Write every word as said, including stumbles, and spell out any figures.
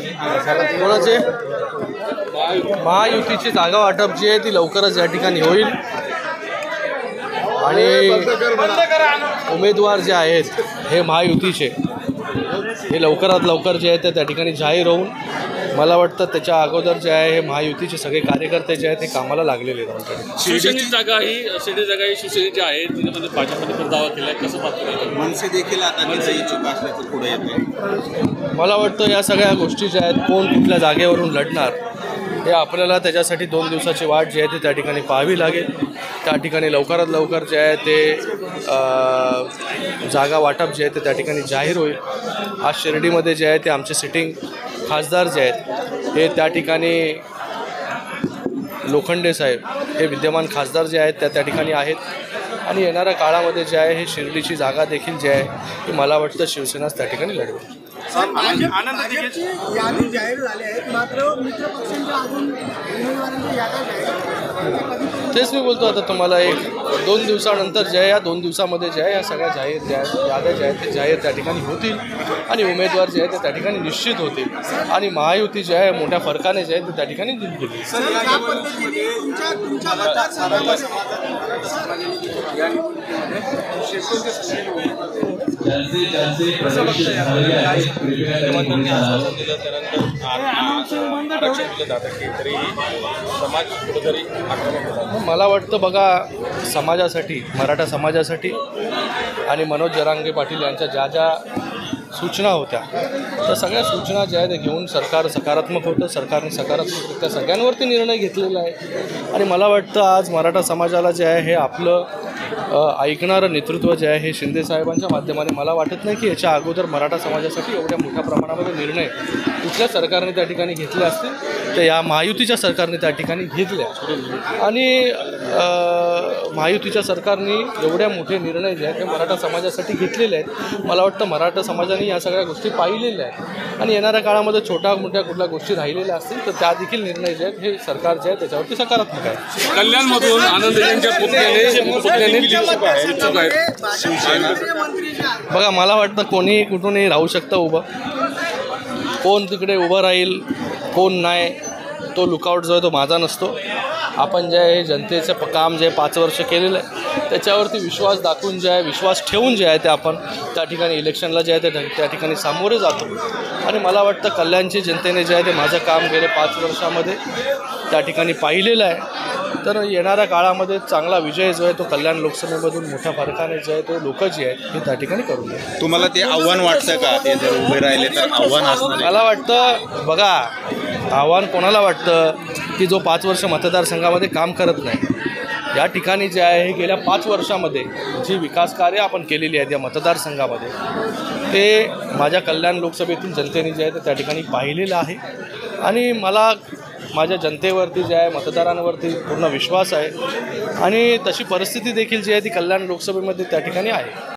कोणाचे महायुतीची जागा वाटप जी आहे ती लवकरच या ठिकाणी होईल आणि उमेदवार जे आहेत हे महायुतीचे हे लवकरात लवकर जे आहे ते त्या ठिकाणी जाहीर होऊन मला वाटतं त्याच्या अगोदर जे आहे हे महायुतीचे सगळे कार्यकर्ते जे आहेत ते कामाला लागलेले आहेत. शिवसेनेची जागा ही शिवसेनेची जागा ही शिवसेनेची आहे त्याच्यामध्ये भाजपमध्ये पण दावा केला आहे कसं पाहतो मनसे देखील आता इच्छुक असल्याचं पुढे येते. मला वाटतं या सगळ्या गोष्टी ज्या आहेत कोण कुठल्या जागेवरून लढणार हे आपल्याला त्याच्यासाठी दोन दिवसाची वाट जी आहे ती त्या ठिकाणी पाहावी लागेल. त्या ठिकाणी लवकरात लवकर जे आहे ते जागा वाटप जे आहे ते त्या ठिकाणी जाहीर होईल. आज शिर्डीमध्ये जे आहे ते आमचे सिटिंग खासदार जे आहेत हे त्या ठिकाणी लोखंडे साहेब हे विद्यमान खासदार जे आहेत त्या त्या ठिकाणी आहेत आणि येणाऱ्या काळामध्ये जे आहे हे शिर्डीची जागा देखील जी आहे ती मला वाटतं शिवसेनाच त्या ठिकाणी लढवेल. यादी जाहीर झाली आहेत मात्र मित्र पक्षांच्या अजून उमेदवारांच्या याद्या जाहीर तेच मी बोलतो आता तुम्हाला एक दोन दिवसानंतर जे आहे या दोन दिवसामध्ये जे आहे या सगळ्या जाहीर ज्या याद्या ज्या आहेत ते जाहीर त्या ठिकाणी होतील आणि उमेदवार जे आहे ते त्या ठिकाणी निश्चित होतील आणि महायुती जे आहे मोठ्या फरकाने जे आहे ते त्या ठिकाणी जिंकली. मला वाटतं बघा समाजासाठी मराठा समाजासाठी आणि मनोज जरांगे पाटील यांच्या ज्या ज्या सूचना होत्या त्या सगळ्या सूचना ज्या आहेत त्या घेऊन सरकार सकारात्मक होतं. सरकारने सकारात्मकरित्या सगळ्यांवरती निर्णय घेतलेला आहे आणि मला वाटतं आज मराठा समाजाला जे आहे हे आपलं ऐकणारं नेतृत्व जे आहे हे शिंदे साहेबांच्या माध्यमाने मला वाटत नाही की याच्या अगोदर मराठा समाजासाठी एवढ्या मोठ्या प्रमाणामध्ये निर्णय कुठल्या सरकारने त्या ठिकाणी घेतले असतील तर या महायुतीच्या सरकारने त्या ठिकाणी घेतल्या आणि महायुतीच्या सरकारने एवढ्या मोठे निर्णय जे आहेत ते मराठा समाजासाठी घेतलेले आहेत. मला वाटतं मराठा समाजाने या सगळ्या गोष्टी पाहिलेल्या आहेत आणि येणाऱ्या काळामध्ये छोट्या मोठ्या कुठल्या गोष्टी राहिलेल्या असतील तर त्या देखील निर्णय जे आहेत हे सरकार जे आहे त्याच्यावरती सकारात्मक आहे. कल्याणमधून आनंद यांच्या पुतण्याने बघा मला वाटतं कोणी कुठूनही राहू शकतं उभं. कोण तिकडे उभं राहील कोण नाही तो लुकआउट जो आहे तो माझा नसतो. आपण जे आहे जनतेचं प काम जे पाच वर्ष केलेलं आहे त्याच्यावरती विश्वास दाखवून जे आहे विश्वास ठेवून जे आहे ते आपण त्या ठिकाणी इलेक्शनला जे आहे ते त्या ठिकाणी सामोरे जातो आणि मला वाटतं कल्याणची जनतेने जे आहे ते माझं काम गेले पाच वर्षामध्ये त्या ठिकाणी पाहिलेलं आहे. तर येणाऱ्या काळामध्ये चांगला विजय जो आहे तो कल्याण लोकसभेमधून मोठ्या फरकाने जे आहे ते लोक जे आहेत हे त्या ठिकाणी करून देतात. तुम्हाला ते आव्हान वाटतं का ते जर उभे राहिले तर आव्हान असणार? मला वाटतं बघा आव्हान कोणाला वाटतं की जो पाच वर्ष मतदारसंघामध्ये काम करत नाही. या ठिकाणी जे आहे हे गेल्या पाच वर्षामध्ये जी विकास कार्य आपण केलेली आहेत या मतदारसंघामध्ये ते माझ्या कल्याण लोकसभेतील जनतेने जे आहे ते त्या ठिकाणी पाहिलेलं आहे आणि मला माझ्या जनतेवरती जे आहे मतदारांवरती पूर्ण विश्वास आहे आणि तशी परिस्थिती देखील जी आहे ती कल्याण लोकसभेमध्ये त्या ठिकाणी आहे.